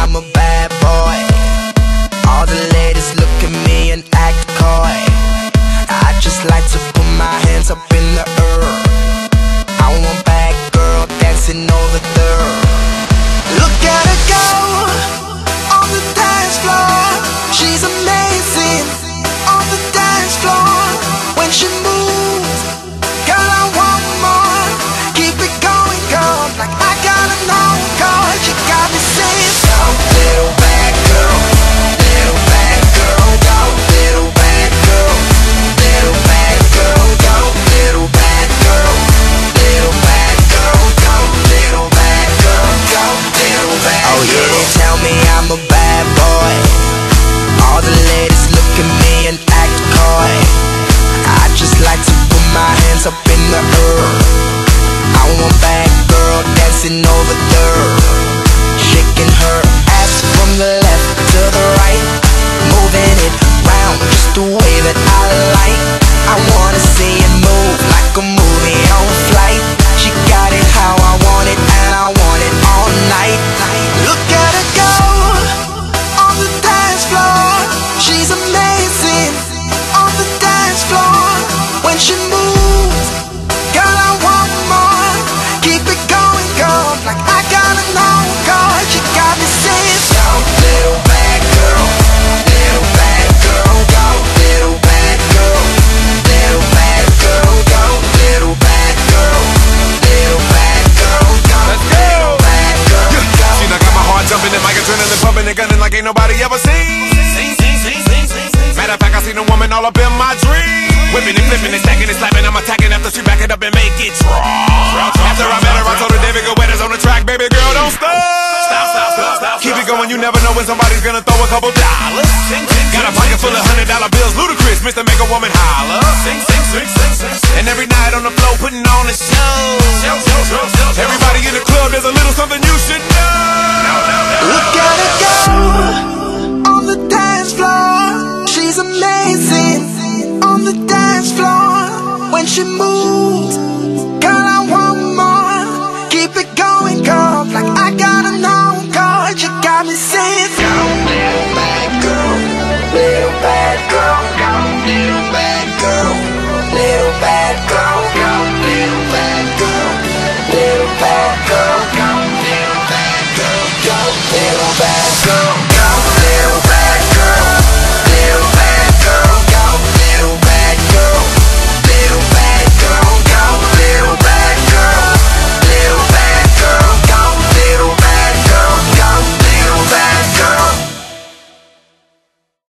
I'm a bad boy. All the ladies look at me and act coy. I just like to put my hands up in the air. I want bad girl dancing over there. Look at her go on the dance floor. She's amazing on the dance floor. When she moves, girl, I want more. Keep it going, girl, like I gotta know, girl. You got me saying, go, little bad girl, little bad girl, go, little bad girl, little bad girl, go, little bad girl, little bad girl, go, little bad girl, go, little bad girl. Oh yeah, they tell me I'm a bad boy. All the ladies look at me and act coy. I just like to put my hands up in the air. I want bad girl dancing over there, shaking her ass from the left to the right, moving it round just the way that I like. I wanna see it move like a movie on flight. She got it how I want it, and I want it all night. Look at her go on the dance floor. She's amazing on the dance floor. When she moves, girl, I want more. Keep it going, girl, like I gotta know, girl. You got me saying, go, little bad girl, little bad girl, go, little bad girl, little bad girl, go, little bad girl, little bad girl, go, little bad girl, go. See, I got my heart jumping and my adrenaline pumping and gunning like ain't nobody ever seen. Matter of fact, I seen a woman all up in my dream. Whipping and flipping and stacking and slapping, I'm attacking after she back it up and make it drop. After I met her, I told her David Guetta's on the track, baby girl, don't stop. Keep it going, you never know when somebody's gonna throw a couple dollars. Got a pocket full of $100 bills, ludicrous, Mr. Make a Woman holler. And every night on the floor, putting on a show. Everybody in the club, there's a little something you should know. Look at her go on the dance floor. She's amazing on the dance floor. When she moves,